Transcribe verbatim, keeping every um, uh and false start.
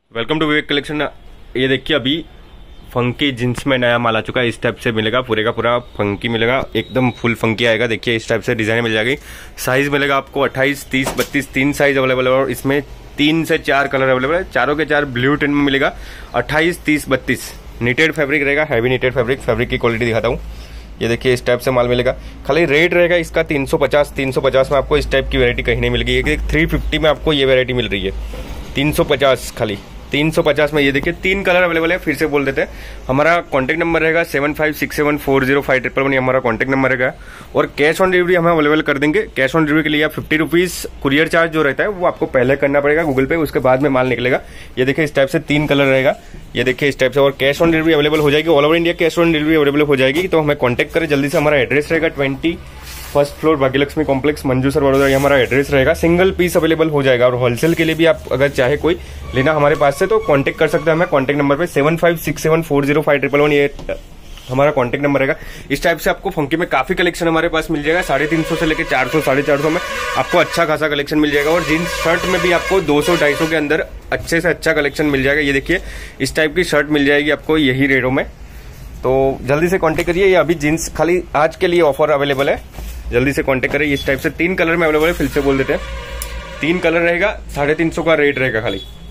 Welcome to Vivek collection. ये देखिए अभी फंकी जींस में नया माल आ चुका है। इस टाइप से मिलेगा, पूरे का पूरा फंकी मिलेगा, एकदम फुल फंकी आएगा। देखिए इस टाइप से डिजाइन मिल जाएगी। साइज मिलेगा आपको अट्ठाईस, तीस, बत्तीस, तीन साइज अवेलेबल है और इसमें तीन से चार कलर अवेलेबल है। चारों के चार ब्लू टिन में मिलेगा। अट्ठाईस, तीस, बत्तीस नीटेड फैब्रिक रहेगा, हैवी नीटेड फैब्रिक। फैब्रिक की क्वालिटी दिखाता हूँ। ये देखिए इस टाइप से माल मिलेगा। खाली रेट रहेगा इसका तीन सौ पचास। तीन सौ पचास में आपको इस टाइप की वैरायटी कहीं नहीं मिलेगी। एक थ्री फिफ्टी में आपको ये वैरायटी मिल रही है। तीन सौ पचास खाली तीन सौ पचास में। ये देखिए तीन कलर अवेलेबल है। फिर से बोल देते हैं, हमारा कॉन्टैक्ट नंबर रहेगा seven five six seven four zero five triple one. हमारा कॉन्टैक्ट नंबर रहेगा और कैश ऑन डिलीवरी हम अवेलेबल कर देंगे। कैश ऑन डिलीवरी के लिए आप फिफ्टी रुपीज कुरियर चार्ज जो रहता है वो आपको पहले करना पड़ेगा गूगल पे, उसके बाद में माल निकलेगा। ये देखिए इस टाइप से तीन कलर रहेगा। ये देखिए इस टाइप से और कैश ऑन डिलीवरी अवेलेबल हो जाएगी। All over India cash on delivery available हो जाएगी। तो हमें कॉन्टैक्ट करें जल्दी से। हमारा एड्रेस रहेगा twenty first floor Bhagyalakshmi complex, Manjusar, Vadodara. ये हमारा एड्रेस रहेगा। सिंगल पीस अवेलेबल हो जाएगा और होलसेल के लिए भी आप अगर चाहे कोई लेना हमारे पास से तो कांटेक्ट कर सकते हैं हमें कॉन्टैक्ट नंबर पे seven five six seven four zero five triple one. ये हमारा कॉन्टैक्ट नंबर रहेगा। इस टाइप से आपको फंकी में काफी कलेक्शन हमारे पास मिल जाएगा। साढ़े तीन सौ से लेकर चार सौ, साढ़े चार सौ में आपको अच्छा खासा कलेक्शन मिल जाएगा। और जीन्स शर्ट में भी आपको दो सौ ढाई सौ के अंदर अच्छे से अच्छा कलेक्शन मिल जाएगा। ये देखिए इस टाइप की शर्ट मिल जाएगी आपको यही रेटों में। तो जल्दी से कॉन्टेक्ट करिए। ये अभी जीन्स खाली आज के लिए ऑफर अवेलेबल है, जल्दी से कांटेक्ट करें। इस टाइप से तीन कलर में अवेलेबल है। फिर से बोल देते हैं तीन कलर रहेगा, साढ़े तीन सौ का रेट रहेगा खाली।